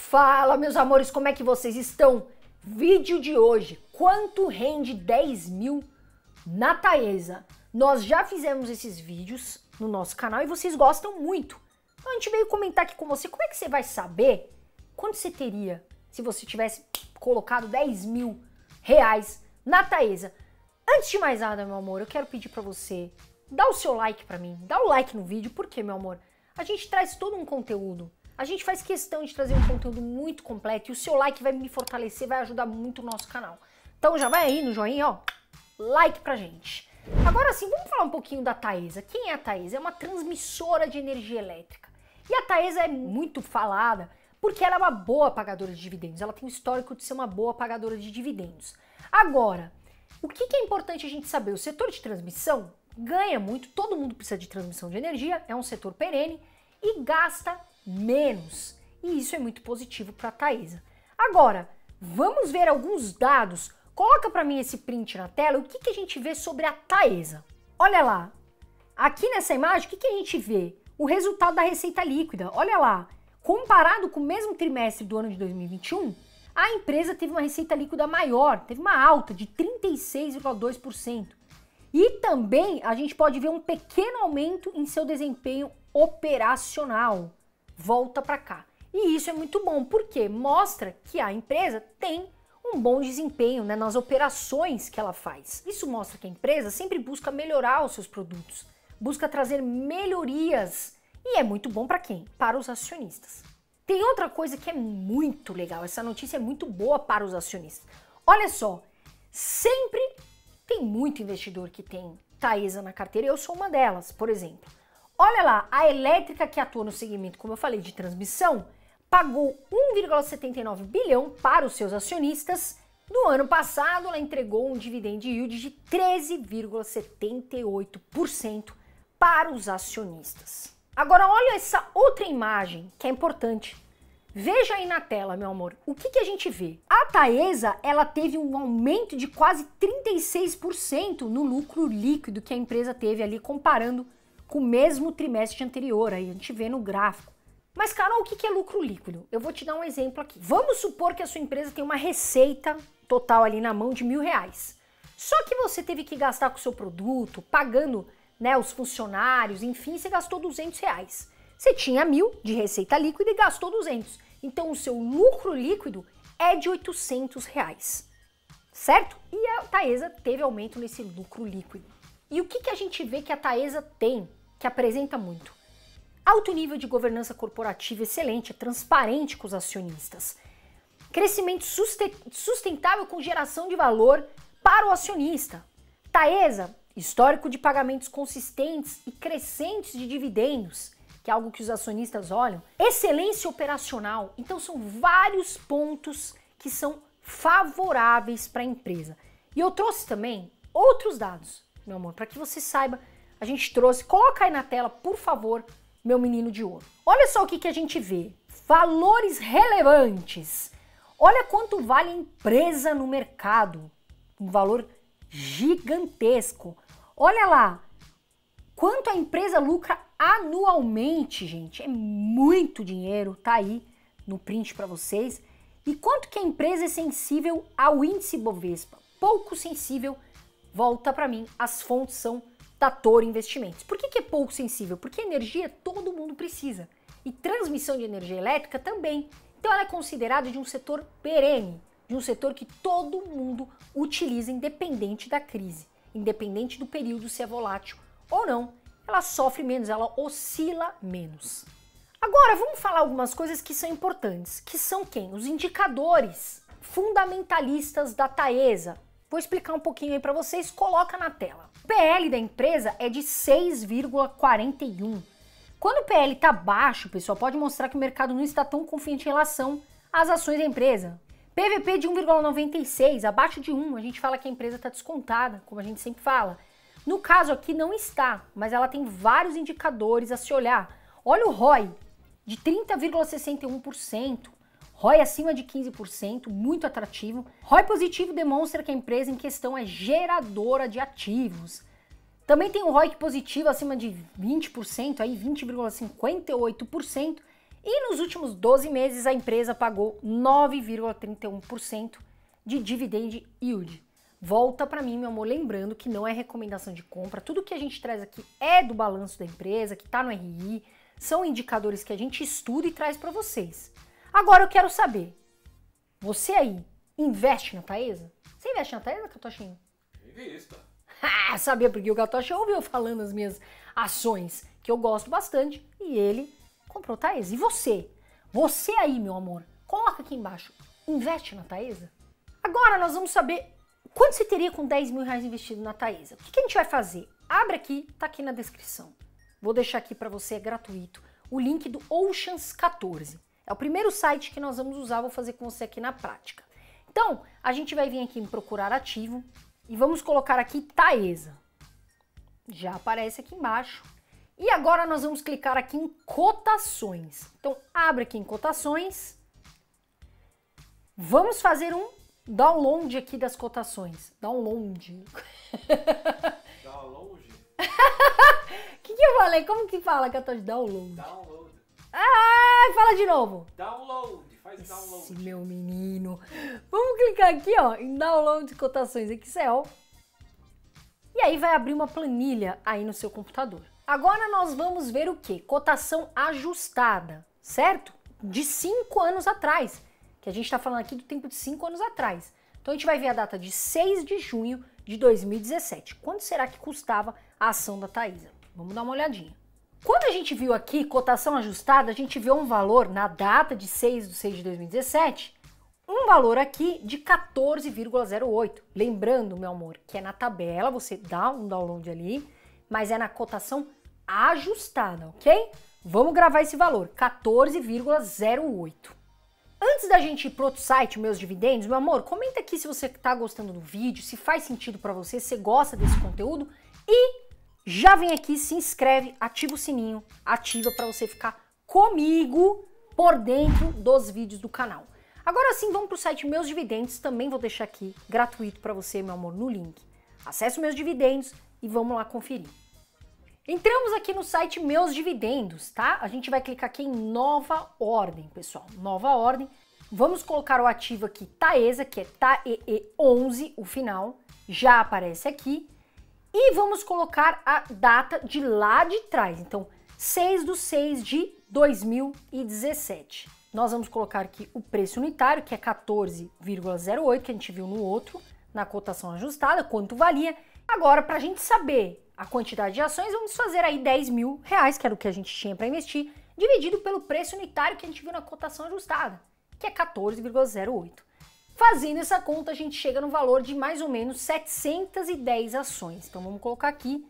Fala, meus amores, como é que vocês estão? Vídeo de hoje, quanto rende 10 mil na Taesa? Nós já fizemos esses vídeos no nosso canal e vocês gostam muito. Então a gente veio comentar aqui com você como é que você vai saber quanto você teria se você tivesse colocado 10 mil reais na Taesa. Antes de mais nada, meu amor, eu quero pedir pra você dar o seu like pra mim, dá o like no vídeo, porque, meu amor, a gente traz todo um conteúdo. A gente faz questão de trazer um conteúdo muito completo e o seu like vai me fortalecer, vai ajudar muito o nosso canal. Então já vai aí no joinha, ó, like pra gente. Agora sim, vamos falar um pouquinho da Taesa. Quem é a Taesa? É uma transmissora de energia elétrica. E a Taesa é muito falada porque ela é uma boa pagadora de dividendos. Ela tem um histórico de ser uma boa pagadora de dividendos. Agora, o que é importante a gente saber? O setor de transmissão ganha muito, todo mundo precisa de transmissão de energia, é um setor perene e gasta menos. E isso é muito positivo para a Taesa. Agora, vamos ver alguns dados. Coloca para mim esse print na tela, o que a gente vê sobre a Taesa. Olha lá, aqui nessa imagem, o que a gente vê? O resultado da receita líquida. Olha lá, comparado com o mesmo trimestre do ano de 2021, a empresa teve uma receita líquida maior, teve uma alta de 36,2%. E também a gente pode ver um pequeno aumento em seu desempenho operacional. Volta para cá. E isso é muito bom, porque mostra que a empresa tem um bom desempenho, né, nas operações que ela faz. Isso mostra que a empresa sempre busca melhorar os seus produtos, busca trazer melhorias. E é muito bom para quem? Para os acionistas. Tem outra coisa que é muito legal, essa notícia é muito boa para os acionistas. Olha só, sempre tem muito investidor que tem Taesa na carteira, eu sou uma delas, por exemplo. Olha lá, a elétrica que atua no segmento, como eu falei, de transmissão, pagou 1,79 bilhão para os seus acionistas. No ano passado, ela entregou um dividend yield de 13,78% para os acionistas. Agora, olha essa outra imagem que é importante. Veja aí na tela, meu amor, o que a gente vê? A Taesa, ela teve um aumento de quase 36% no lucro líquido que a empresa teve ali, comparando com o mesmo trimestre anterior, aí a gente vê no gráfico. Mas, Carol, o que é lucro líquido? Eu vou te dar um exemplo aqui. Vamos supor que a sua empresa tem uma receita total ali na mão de R$1.000. Só que você teve que gastar com o seu produto, pagando, né, os funcionários, enfim, você gastou R$200. Você tinha 1.000 de receita líquida e gastou 200. Então, o seu lucro líquido é de R$800, certo? E a Taesa teve aumento nesse lucro líquido. E o que a gente vê que a Taesa tem, que apresenta muito? Alto nível de governança corporativa excelente, é transparente com os acionistas. Crescimento sustentável com geração de valor para o acionista. Taesa, histórico de pagamentos consistentes e crescentes de dividendos, que é algo que os acionistas olham. Excelência operacional. Então são vários pontos que são favoráveis para a empresa. E eu trouxe também outros dados, meu amor, para que você saiba, a gente trouxe, coloca aí na tela, por favor, meu menino de ouro. Olha só o que a gente vê, valores relevantes. Olha quanto vale a empresa no mercado, um valor gigantesco. Olha lá, quanto a empresa lucra anualmente, gente, é muito dinheiro, tá aí no print para vocês. E quanto que a empresa é sensível ao índice Bovespa? Pouco sensível. Volta para mim, as fontes são da Toro Investimentos. Por que é pouco sensível? Porque energia todo mundo precisa. E transmissão de energia elétrica também. Então ela é considerada de um setor perene, de um setor que todo mundo utiliza independente da crise, independente do período se é volátil ou não. Ela sofre menos, ela oscila menos. Agora vamos falar algumas coisas que são importantes, que são quem? Os indicadores fundamentalistas da Taesa. Vou explicar um pouquinho aí para vocês, coloca na tela. O PL da empresa é de 6,41. Quando o PL está baixo, pessoal, pode mostrar que o mercado não está tão confiante em relação às ações da empresa. PVP de 1,96, abaixo de 1, a gente fala que a empresa está descontada, como a gente sempre fala. No caso aqui não está, mas ela tem vários indicadores a se olhar. Olha o ROI, de 30,61%. ROI acima de 15%, muito atrativo. ROI positivo demonstra que a empresa em questão é geradora de ativos. Também tem um ROIC positivo acima de 20%, aí 20,58%, E nos últimos 12 meses a empresa pagou 9,31% de dividend yield. Volta para mim, meu amor, lembrando que não é recomendação de compra. Tudo que a gente traz aqui é do balanço da empresa, que está no RI, são indicadores que a gente estuda e traz para vocês. Agora eu quero saber, você aí investe na Taesa? Você investe na Taesa, Catochinho? Invista. Sabia, porque o Gatoshi ouviu falando as minhas ações, que eu gosto bastante, e ele comprou Taesa. E você? Você aí, meu amor, coloca aqui embaixo, investe na Taesa? Agora nós vamos saber quanto você teria com 10 mil reais investido na Taesa. O que a gente vai fazer? Abre aqui, tá aqui na descrição. Vou deixar aqui para você, é gratuito, o link do Oceans 14. É o primeiro site que nós vamos usar, vou fazer com você aqui na prática. Então, a gente vai vir aqui em procurar ativo e vamos colocar aqui Taesa. Já aparece aqui embaixo. E agora nós vamos clicar aqui em cotações. Então, abre aqui em cotações. Vamos fazer um download aqui das cotações. Download. Download? O que eu falei? Como que fala que eu tô de download? Download. Ah, fala de novo. Download. Faz download. Esse meu menino. Vamos clicar aqui, ó, em download de cotações Excel. E aí vai abrir uma planilha aí no seu computador. Agora nós vamos ver o quê? Cotação ajustada, certo? De 5 anos atrás. Que a gente está falando aqui do tempo de 5 anos atrás. Então a gente vai ver a data de 6 de junho de 2017. Quanto será que custava a ação da Taesa? Vamos dar uma olhadinha. Quando a gente viu aqui cotação ajustada, a gente viu um valor na data de 6 de 6 de 2017, um valor aqui de 14,08. Lembrando, meu amor, que é na tabela, você dá um download ali, mas é na cotação ajustada, ok? Vamos gravar esse valor, 14,08. Antes da gente ir pro outro site, Meus Dividendos, meu amor, comenta aqui se você tá gostando do vídeo, se faz sentido para você, se você gosta desse conteúdo e já vem aqui, se inscreve, ativa o sininho, ativa para você ficar comigo por dentro dos vídeos do canal. Agora sim, vamos pro site Meus Dividendos, também vou deixar aqui gratuito para você, meu amor, no link. Acesse Meus Dividendos e vamos lá conferir. Entramos aqui no site Meus Dividendos, tá? A gente vai clicar aqui em nova ordem, pessoal. Nova ordem. Vamos colocar o ativo aqui Taesa, que é TAEE11, o final. Já aparece aqui. E vamos colocar a data de lá de trás. Então, 6 de 6 de 2017. Nós vamos colocar aqui o preço unitário, que é 14,08, que a gente viu no outro, na cotação ajustada, quanto valia. Agora, para a gente saber a quantidade de ações, vamos fazer aí 10 mil reais, que era o que a gente tinha para investir, dividido pelo preço unitário que a gente viu na cotação ajustada, que é 14,08. Fazendo essa conta, a gente chega no valor de mais ou menos 710 ações. Então vamos colocar aqui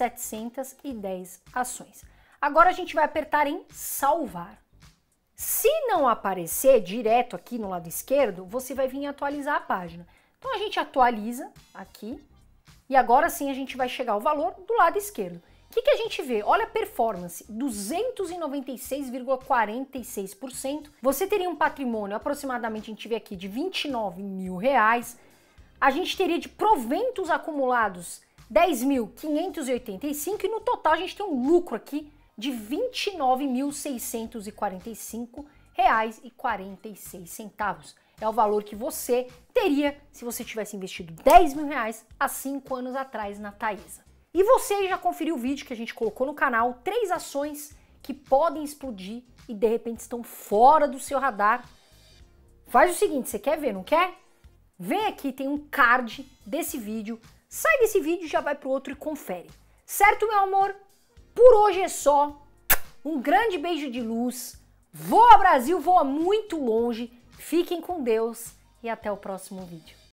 710 ações. Agora a gente vai apertar em salvar. Se não aparecer direto aqui no lado esquerdo, você vai vir atualizar a página. Então a gente atualiza aqui. E agora sim a gente vai chegar ao valor do lado esquerdo. O que a gente vê? Olha a performance, 296,46%. Você teria um patrimônio, aproximadamente, a gente vê aqui, de 29 mil reais. A gente teria de proventos acumulados 10.585 e no total a gente tem um lucro aqui de R$ 29.645,46. É o valor que você teria se você tivesse investido 10 mil reais há 5 anos atrás na Taesa. E você já conferiu o vídeo que a gente colocou no canal, 3 ações que podem explodir e de repente estão fora do seu radar. Faz o seguinte, você quer ver, não quer? Vem aqui, tem um card desse vídeo, sai desse vídeo e já vai pro outro e confere. Certo, meu amor? Por hoje é só. Um grande beijo de luz. Voa Brasil, voa muito longe. Fiquem com Deus e até o próximo vídeo.